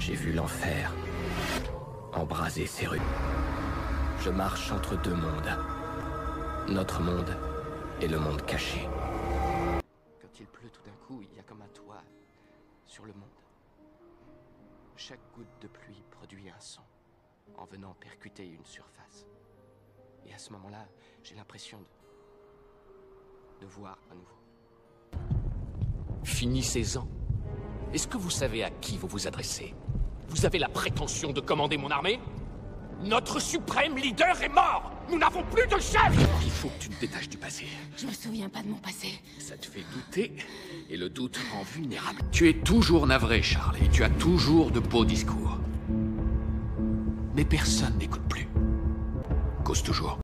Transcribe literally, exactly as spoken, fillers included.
J'ai vu l'enfer embraser ses rues. Je marche entre deux mondes. Notre monde et le monde caché. Quand il pleut tout d'un coup, il y a comme un toit sur le monde. Chaque goutte de pluie produit un son en venant percuter une surface. Et à ce moment-là, j'ai l'impression de... de voir à nouveau. Finissez-en. Est-ce que vous savez à qui vous vous adressez? Vous avez la prétention de commander mon armée? Notre suprême leader est mort! Nous n'avons plus de chef! Il faut que tu te détaches du passé. Je me souviens pas de mon passé. Ça te fait douter, et le doute rend vulnérable. Tu es toujours navré, Charles, et tu as toujours de beaux discours. Mais personne n'écoute plus. Cause toujours.